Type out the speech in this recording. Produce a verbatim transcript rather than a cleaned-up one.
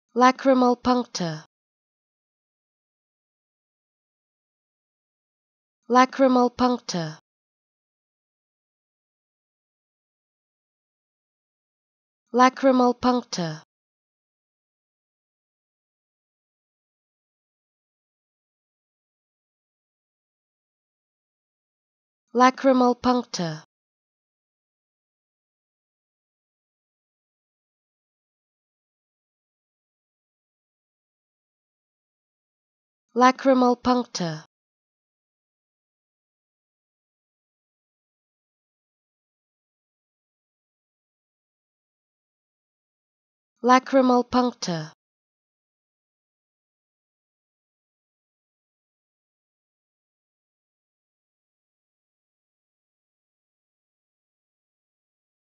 Lacrimal puncta. Lacrimal puncta. Lacrimal puncta. Lacrimal puncta. Lacrimal puncta. Lacrimal puncta.